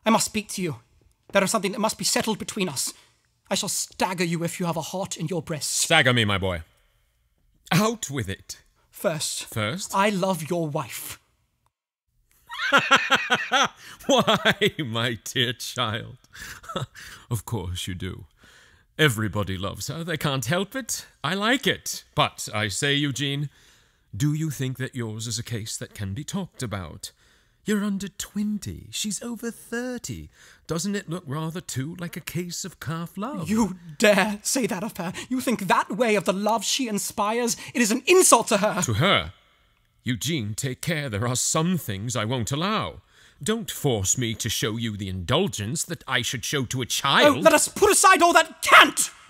I must speak to you. There is something that must be settled between us. I shall stagger you if you have a heart in your breast. Stagger me, my boy. Out with it. First, I love your wife. Why, my dear child? Of course you do. Everybody loves her. They can't help it. I like it. But I say, Eugene, do you think that yours is a case that can be talked about? You're under 20. She's over 30. Doesn't it look rather, too, like a case of calf love? You dare say that of her? You think that way of the love she inspires? It is an insult to her. To her? Eugene, take care. There are some things I won't allow. Don't force me to show you the indulgence that I should show to a child. Oh, let us put aside all that cant!